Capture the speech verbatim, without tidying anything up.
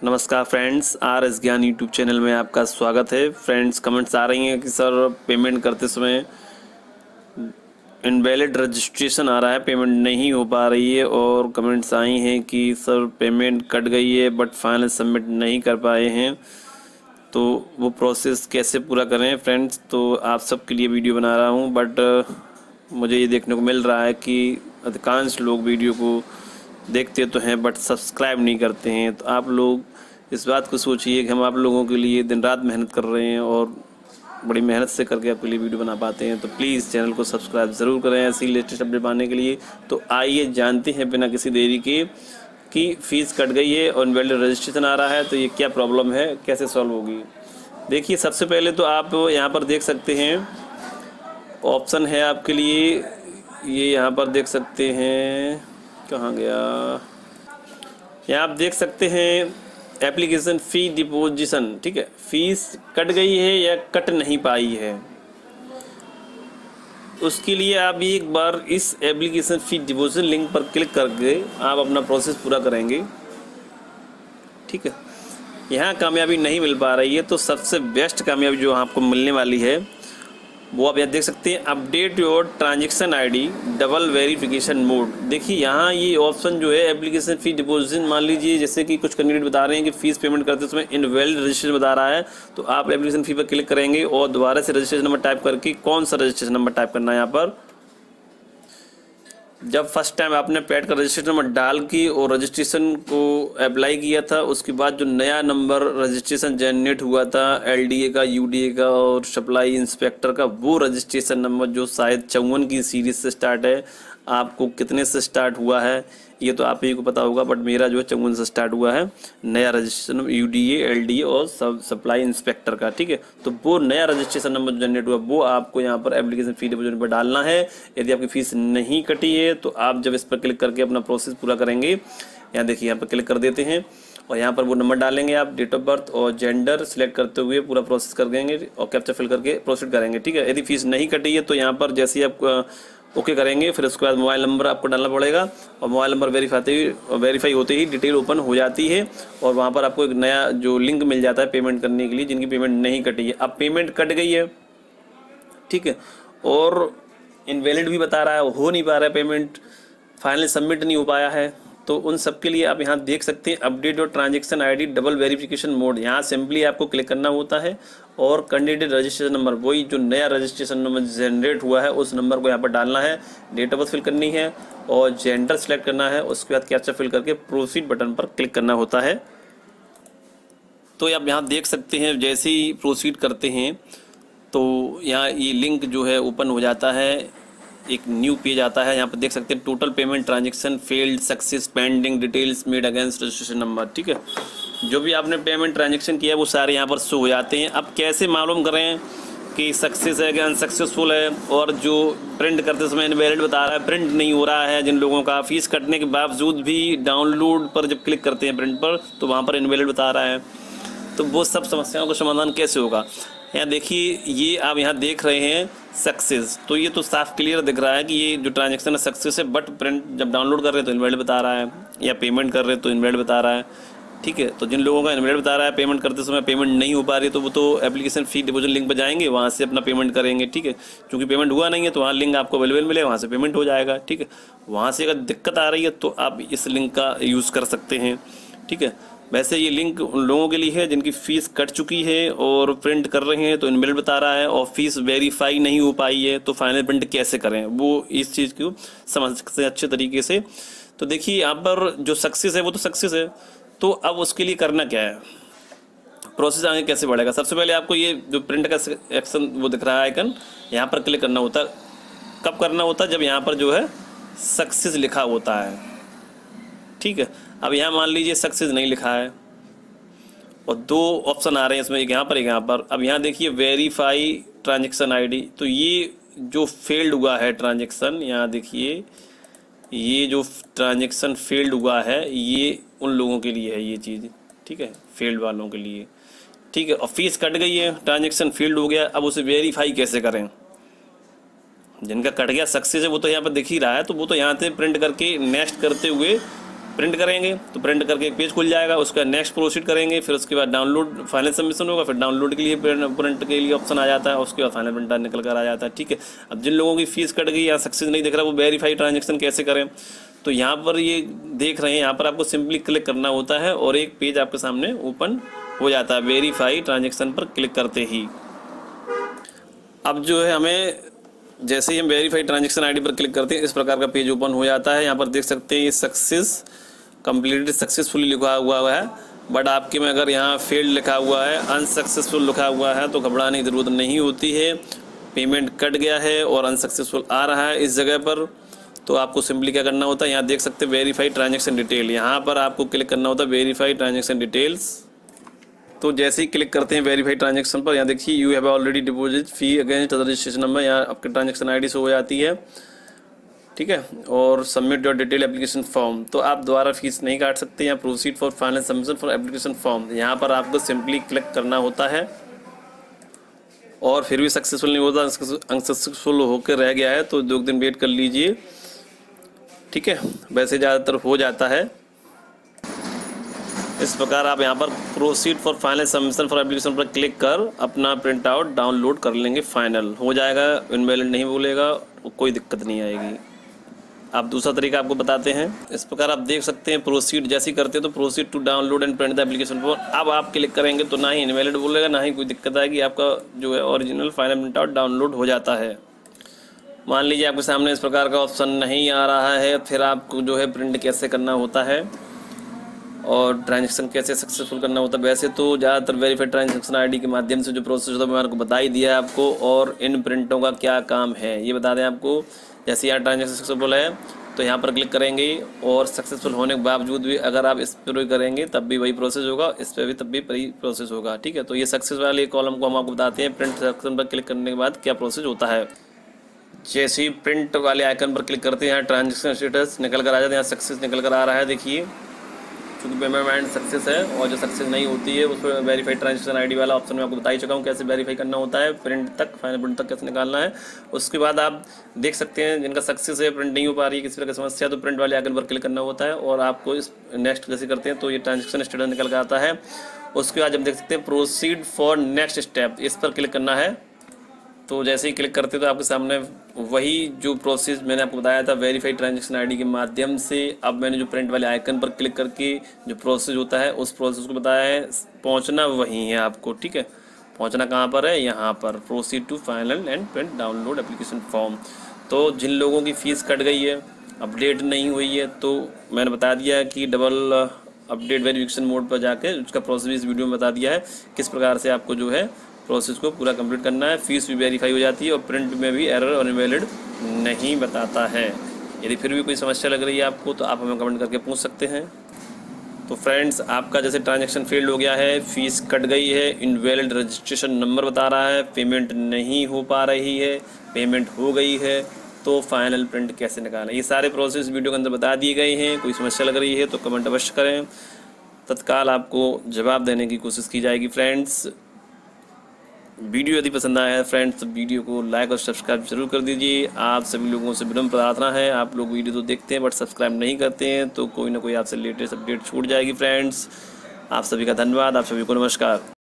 नमस्कार friends, R S Gyan YouTube channel में आपका स्वागत है। फ्रेंड्स, कमेंट्स आ रही हैं कि सर पेमेंट करते समय इनवैलिड रजिस्ट्रेशन आ रहा है, पेमेंट नहीं हो पा रही है। और कमेंट्स आई हैं कि सर पेमेंट कट गई है बट फाइनल सबमिट नहीं कर पाए हैं, तो वो प्रोसेस कैसे पूरा करें। फ्रेंड्स, तो आप सबके लिए वीडियो बना रहा हूँ, बट मुझे ये देखने को मिल रहा है कि अधिकांश लोग वीडियो को देखते तो हैं बट सब्सक्राइब नहीं करते हैं। तो आप लोग इस बात को सोचिए कि हम आप लोगों के लिए दिन रात मेहनत कर रहे हैं और बड़ी मेहनत से करके आपके लिए वीडियो बना पाते हैं। तो प्लीज़ चैनल को सब्सक्राइब ज़रूर करें ऐसी लेटेस्ट अपडेट पाने के लिए। तो आइए जानते हैं बिना किसी देरी के कि फ़ीस कट गई है और इनवैलिड रजिस्ट्रेशन आ रहा है, तो ये क्या प्रॉब्लम है, कैसे सॉल्व होगी। देखिए, सबसे पहले तो आप यहाँ पर देख सकते हैं ऑप्शन है आपके लिए, ये यहाँ पर देख सकते हैं, कहाँ गया, यहाँ आप देख सकते हैं एप्लीकेशन फ़ी डिपोजिशन। ठीक है, फीस कट गई है या कट नहीं पाई है, उसके लिए आप एक बार इस एप्लीकेशन फ़ी डिपोजिशन लिंक पर क्लिक करके आप अपना प्रोसेस पूरा करेंगे। ठीक है, यहाँ कामयाबी नहीं मिल पा रही है तो सबसे बेस्ट कामयाबी जो आपको मिलने वाली है वो आप यहाँ देख सकते हैं, update your transaction ID double verification mode. देखिए, यहाँ ये ऑप्शन जो है एप्लीकेशन फ़ी डिपोजिशन, मान लीजिए जैसे कि कुछ कैंडिडेट बता रहे हैं कि फ़ीस पेमेंट करते समय इनवैलिड रजिस्ट्रेशन बता रहा है, तो आप एप्लीकेशन फ़ी पर क्लिक करेंगे और दोबारा से रजिस्ट्रेशन नंबर टाइप करके, कौन सा रजिस्ट्रेशन नंबर टाइप करना है यहाँ पर, जब फर्स्ट टाइम आपने पैड का रजिस्ट्रेशन नंबर डाल के और रजिस्ट्रेशन को अप्लाई किया था, उसके बाद जो नया नंबर रजिस्ट्रेशन जनरेट हुआ था एलडीए का, यूडीए का और सप्लाई इंस्पेक्टर का, वो रजिस्ट्रेशन नंबर जो शायद चौवन की सीरीज से स्टार्ट है, आपको कितने से स्टार्ट हुआ है ये तो आप ही को पता होगा, बट मेरा जो है चौवन से स्टार्ट हुआ है नया रजिस्ट्रेशन यूडीए, एलडीए और सब सप्लाई इंस्पेक्टर का। ठीक है, तो वो नया रजिस्ट्रेशन नंबर जनरेट हुआ वो आपको यहाँ पर एप्लीकेशन फ़ी डिपोजिशन पर डालना है। यदि आपकी फ़ीस नहीं कटी है तो आप जब इस पर क्लिक करके अपना प्रोसेस पूरा करेंगे, यहाँ देखिए, यहाँ पर क्लिक कर देते हैं और यहाँ पर वो नंबर डालेंगे, आप डेट ऑफ बर्थ और जेंडर सेलेक्ट करते हुए पूरा प्रोसेस कर देंगे और कैप्चा फिल करके प्रोसीड करेंगे। ठीक है, यदि फीस नहीं कटी है तो यहाँ पर जैसे ही आप ओके करेंगे, फिर उसके बाद मोबाइल नंबर आपको डालना पड़ेगा और मोबाइल नंबर वेरीफाई वेरीफाई होते ही डिटेल ओपन हो जाती है और वहाँ पर आपको एक नया जो लिंक मिल जाता है पेमेंट करने के लिए, जिनकी पेमेंट नहीं कटी है। अब पेमेंट कट गई है, ठीक है, और इनवैलिड भी बता रहा है, हो नहीं पा रहा है पेमेंट, फाइनली सबमिट नहीं हो पाया है, तो उन सब के लिए आप यहाँ देख सकते हैं अपडेट और transaction ID double verification mode. यहाँ सिंपली आपको क्लिक करना होता है और कैंडिडेट रजिस्ट्रेशन नंबर, वही जो नया रजिस्ट्रेशन नंबर जनरेट हुआ है उस नंबर को यहाँ पर डालना है, डेट ऑफ बर्थ फिल करनी है और जेंडर सेलेक्ट करना है, उसके बाद कैप्चा फिल करके प्रोसीड बटन पर क्लिक करना होता है। तो आप यहाँ देख सकते हैं जैसे ही प्रोसीड करते हैं तो यहाँ ये लिंक जो है ओपन हो जाता है, एक न्यू पेज आता है। यहाँ पर देख सकते हैं total payment transaction failed success pending details made against registration number. ठीक है, जो भी आपने पेमेंट ट्रांजैक्शन किया है वो सारे यहाँ पर शो हो जाते हैं। अब कैसे मालूम करें कि सक्सेस है कि अनसक्सेसफुल है, और जो प्रिंट करते समय इनवैलिड बता रहा है, प्रिंट नहीं हो रहा है, जिन लोगों का फीस कटने के बावजूद भी डाउनलोड पर जब क्लिक करते हैं प्रिंट पर तो वहाँ पर इनवैलिड बता रहा है, तो वो सब समस्याओं का समाधान कैसे होगा। यहाँ देखिए, ये आप यहाँ देख रहे हैं सक्सेस, तो ये तो साफ क्लियर दिख रहा है कि ये जो ट्रांजैक्शन है सक्सेस है, बट प्रिंट जब डाउनलोड कर रहे हैं तो इनवैलिड बता रहा है, या पेमेंट कर रहे हैं तो इनवैलिड बता रहा है। ठीक है, तो जिन लोगों का इनवैलिड बता रहा है, पेमेंट करते समय पेमेंट नहीं हो पा रही है, तो वो तो एप्लीकेशन फ़ी डिपोजिशन लिंक पर जाएंगे, वहाँ से अपना पेमेंट करेंगे। ठीक है, क्योंकि पेमेंट हुआ नहीं है तो वहाँ लिंक आपको अवेलेबल मिले, वहाँ से पेमेंट हो जाएगा। ठीक है, वहाँ से अगर दिक्कत आ रही है तो आप इस लिंक का यूज़ कर सकते हैं। ठीक है, वैसे ये लिंक उन लोगों के लिए है जिनकी फ़ीस कट चुकी है और प्रिंट कर रहे हैं तो इनवैलिड बता रहा है, और फीस वेरीफाई नहीं हो पाई है तो फाइनल प्रिंट कैसे करें, वो इस चीज़ को समझ सकते हैं अच्छे तरीके से। तो देखिए, यहाँ पर जो सक्सेस है वो तो सक्सेस है, तो अब उसके लिए करना क्या है, प्रोसेस आगे कैसे बढ़ेगा। सबसे पहले आपको ये जो प्रिंट का एक्शन वो दिख रहा है आइकन, यहाँ पर क्लिक करना होता है। कब करना होता है, जब यहाँ पर जो है सक्सेस लिखा होता है। ठीक है, अब यहाँ मान लीजिए सक्सेस नहीं लिखा है और दो ऑप्शन आ रहे हैं इसमें, एक यहाँ पर एक यहाँ पर। अब यहाँ देखिए वेरीफाई ट्रांजैक्शन आईडी, तो ये जो फेल्ड हुआ है ट्रांजैक्शन, यहाँ देखिए ये जो ट्रांजैक्शन फेल्ड हुआ है ये उन लोगों के लिए है ये चीज़। ठीक है, फेल्ड वालों के लिए। ठीक है, और फीस कट गई है, ट्रांजैक्शन फेल्ड हो गया, अब उसे वेरीफाई कैसे करें। जिनका कट गया सक्सेस है वो तो यहाँ पर दिख ही रहा है, तो वो तो यहाँ से प्रिंट करके नेक्स्ट करते हुए प्रिंट करेंगे तो प्रिंट करके एक पेज खुल जाएगा, उसका नेक्स्ट प्रोसीड करेंगे, फिर उसके बाद डाउनलोड फाइनल सबमिशन होगा, फिर डाउनलोड के लिए प्रिंट के लिए ऑप्शन आ जाता है, उसके बाद फाइनल प्रिंटर निकल कर आ जाता है। ठीक है, अब जिन लोगों की फीस कट गई या सक्सेस नहीं दिख रहा वो वेरीफाई ट्रांजेक्शन कैसे करें, तो यहाँ पर ये देख रहे हैं, यहाँ पर आपको सिंपली क्लिक करना होता है और एक पेज आपके सामने ओपन हो जाता है वेरीफाई ट्रांजेक्शन पर क्लिक करते ही। अब जो है हमें जैसे ही हम वेरीफाई ट्रांजेक्शन आईडी पर क्लिक करते हैं इस प्रकार का पेज ओपन हो जाता है। यहाँ पर देख सकते हैं ये सक्सेस कंप्लीटेड सक्सेसफुली लिखा हुआ है, बट आपके में अगर यहाँ फेल्ड लिखा हुआ है, अनसक्सेसफुल लिखा हुआ है तो घबराने की ज़रूरत नहीं होती है। पेमेंट कट गया है और अनसक्सेसफुल आ रहा है इस जगह पर, तो आपको सिंपली क्या करना होता है, यहाँ देख सकते हैं वेरीफाई ट्रांजेक्शन डिटेल, यहाँ पर आपको क्लिक करना होता है वेरीफाई ट्रांजेक्शन डिटेल्स। तो जैसे ही क्लिक करते हैं वेरीफाई ट्रांजेक्शन पर, यहाँ देखिए you have already deposit fee against registration number, यहाँ आपके ट्रांजेक्शन आईडी से हो जाती है। ठीक है, और submit your detail application form, तो आप दोबारा फीस नहीं काट सकते। यहाँ proceed for final submission for application form, यहाँ पर आपको सिंपली क्लिक करना होता है और फिर भी सक्सेसफुल नहीं होता, अनसक्सेसफुल होकर रह गया है तो दो दिन वेट कर लीजिए। ठीक है, वैसे ज़्यादातर हो जाता है। इस प्रकार आप यहाँ पर proceed for final submission for application पर क्लिक कर अपना प्रिंट आउट डाउनलोड कर लेंगे, फाइनल हो जाएगा, इनवैलिड नहीं बोलेगा, कोई दिक्कत नहीं आएगी। आप दूसरा तरीका आपको बताते हैं। इस प्रकार आप देख सकते हैं प्रोसीड जैसे ही करते हैं तो proceed to download and print the application for, अब आप क्लिक करेंगे तो ना ही इनवैलिड बोलेगा ना ही कोई दिक्कत आएगी, आपका जो है original final print out download हो जाता है। मान लीजिए आपके सामने इस प्रकार का ऑप्शन नहीं आ रहा है, फिर आपको जो है प्रिंट कैसे करना होता है और ट्रांजेक्शन कैसे सक्सेसफुल करना होता है। वैसे तो ज़्यादातर वेरीफाइड ट्रांजेक्शन आईडी के माध्यम से जो प्रोसेस होता है मैंने आपको बता ही दिया है आपको, और इन प्रिंटों का क्या काम है ये बता दें आपको। जैसे यहाँ ट्रांजेक्शन सक्सेसफुल है तो यहाँ पर क्लिक करेंगे और सक्सेसफुल होने के बावजूद भी अगर आप इस पर करेंगे तब भी वही प्रोसेस होगा, इस पर भी तब भी वही प्रोसेस होगा। ठीक है, तो ये सक्सेस वाले कॉलम को हम आपको बताते हैं प्रिंट सेक्शन पर क्लिक करने के बाद क्या प्रोसेस होता है। जैसे ही प्रिंट वाले आइकन पर क्लिक करते हैं यहाँ ट्रांजेक्शन स्टेटस निकल कर आ जाता है, यहाँ सक्सेस निकल कर आ रहा है। देखिए क्योंकि पेमेंट सक्सेस है और जो सक्सेस नहीं होती है उस पर वेरीफाइड ट्रांजेक्शन आईडी वाला ऑप्शन मैं आपको बता ही चुका हूँ कैसे वेरीफाई करना होता है, प्रिंट तक फाइनल प्रिंट तक कैसे निकालना है। उसके बाद आप देख सकते हैं जिनका सक्सेस है, प्रिंट नहीं हो पा रही है, किसी तरह की समस्या, तो प्रिंट वाले आइकन पर क्लिक करना होता है और आपको इस नेक्स्ट जैसे करते हैं तो ये ट्रांजेक्शन स्टेटस निकल कर आता है। उसके बाद जब देख सकते हैं प्रोसीड फॉर नेक्स्ट स्टेप, इस पर क्लिक करना है। तो जैसे ही क्लिक करते तो आपके सामने वही जो प्रोसेस मैंने आपको बताया था वेरीफाइड ट्रांजेक्शन आईडी के माध्यम से, अब मैंने जो प्रिंट वाले आइकन पर क्लिक करके जो प्रोसेस होता है उस प्रोसेस को बताया है, पहुंचना वहीं है आपको। ठीक है, पहुंचना कहाँ पर है, यहाँ पर proceed to final and print download application form. तो जिन लोगों की फ़ीस कट गई है, अपडेट नहीं हुई है, तो मैंने बता दिया कि डबल अपडेट वेरिफिकेशन मोड पर जाके उसका प्रोसेस इस वीडियो में बता दिया है किस प्रकार से आपको जो है प्रोसेस को पूरा कंप्लीट करना है। फीस भी वेरीफाई हो जाती है और प्रिंट में भी एरर और इनवैलिड नहीं बताता है। यदि फिर भी कोई समस्या लग रही है आपको तो आप हमें कमेंट करके पूछ सकते हैं। तो फ्रेंड्स, आपका जैसे ट्रांजैक्शन फेल्ड हो गया है, फीस कट गई है, इनवैलिड रजिस्ट्रेशन नंबर बता रहा है, पेमेंट नहीं हो पा रही है, पेमेंट हो गई है, तो फाइनल प्रिंट कैसे निकालें, ये सारे प्रोसेस वीडियो के अंदर बता दिए गए हैं। कोई समस्या लग रही है तो कमेंट अवश्य करें, तत्काल आपको जवाब देने की कोशिश की जाएगी। फ्रेंड्स, वीडियो यदि पसंद आया है फ्रेंड्स तो वीडियो को लाइक और सब्सक्राइब जरूर कर दीजिए। आप सभी लोगों से विनम्र प्रार्थना है, आप लोग वीडियो तो देखते हैं बट सब्सक्राइब नहीं करते हैं, तो कोई ना कोई आपसे लेटेस्ट अपडेट छूट जाएगी। फ्रेंड्स, आप सभी का धन्यवाद, आप सभी को नमस्कार।